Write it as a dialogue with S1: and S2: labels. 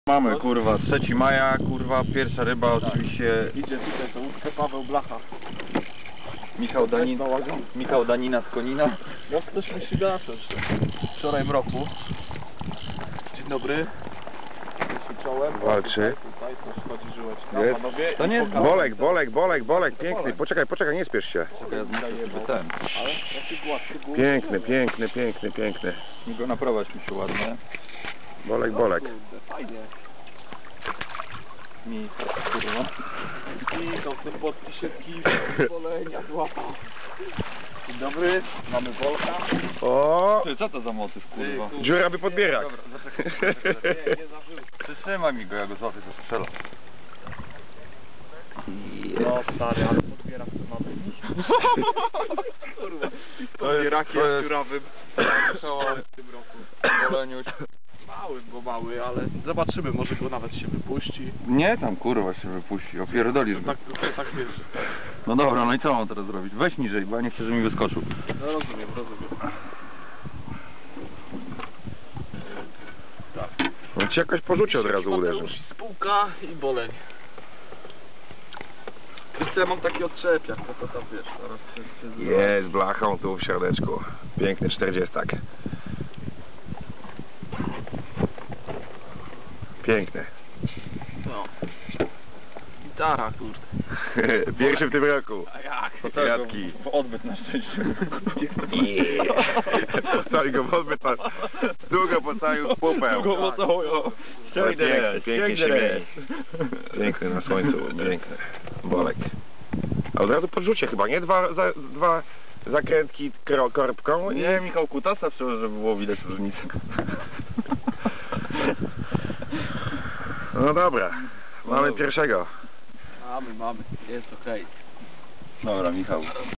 S1: Mamy kurwa 3 maja, kurwa pierwsza ryba oczywiście.
S2: Idzie tutaj to łódkę Paweł Blacha.
S1: Michał Danina z Konina.
S2: No ktoś musi zacząć. Wczoraj w roku. Dzień dobry. Czołem.
S3: Walczy.
S2: Tutaj też wchodzi żyłeczka.
S3: Jest.
S2: Panowie,
S1: To nie jest
S3: Bolek, piękny. Poczekaj, nie spiesz się.
S1: Ja zmuszę sobie ten.
S2: ale jaki gładki głód.
S3: Piękny.
S1: Mi go naprowadź mi się ładnie.
S3: Bolek.
S2: Kurde, fajnie.
S1: Michał, kurwa.
S2: Michał, te podki się wolenia złapał. Dzień dobry, mamy Bolka.
S3: O,
S1: Ty, co to za motyw, kurwa?
S3: dziura by podbierak.
S1: Dobra, zaczekaj.
S2: Nie zażył.
S1: Przytrzymaj mi go, ja go złapię, to strzela.
S2: No stary, ale podbierak to mamy. Kurwa. Podbieraki
S1: to jest-
S2: dziurawym. W tym roku.
S1: Oleniuś.
S2: Mały, ale zobaczymy, może go nawet się wypuści.
S1: Nie tam kurwa się wypuści, opierdolisz go.
S2: Tak wiesz.
S1: No dobra, no i co mam teraz zrobić? Weź niżej, bo ja nie chcę, żeby mi wyskoczył.
S2: No rozumiem. Tak.
S3: On ci jakoś po rzucie od razu uderzył.
S2: Mateusz i spółka i boleń. Wiesz co, ja mam taki odczepiak, to tam wiesz, zaraz się
S3: Jest blachą tu w środeczku. Piękny 40. Piękny.
S2: No. Gitara, kurde.
S3: Pierwszy w tym roku.
S2: A jak?
S3: Kwiatki.
S1: W odbyt na szczęście.
S3: Postawi go w odbyt, długo pocałuj w pupę.
S1: Długo pocałują.
S3: Ale pięknie się mieni. Piękny na słońcu, piękny. Bolek. A od razu podrzucie chyba, nie? Dwa zakrętki korbką i...
S1: Nie, Michał Kutasa przyjął, żeby było widać różnicę.
S3: No dobra, mamy pierwszego.
S2: Mamy. Jest okej.
S1: Dobra, Michał.